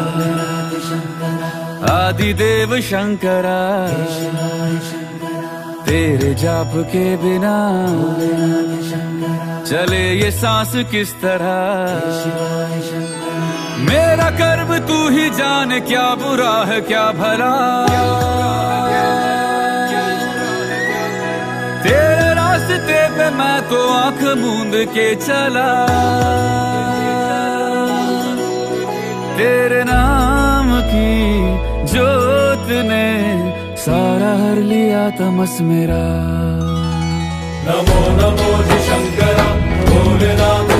आदिदेव शंकरा, तेरे जाप के बिना चले ये सांस किस तरह। मेरा कर्म तू ही जाने, क्या बुरा है क्या भला। तेरे रास्ते पे मैं तो आंख मूंद के चला, तेरे नाम की जोत ने सारा हर लिया तमस मेरा। नमो नमो जी शंकरा भोलेनाथ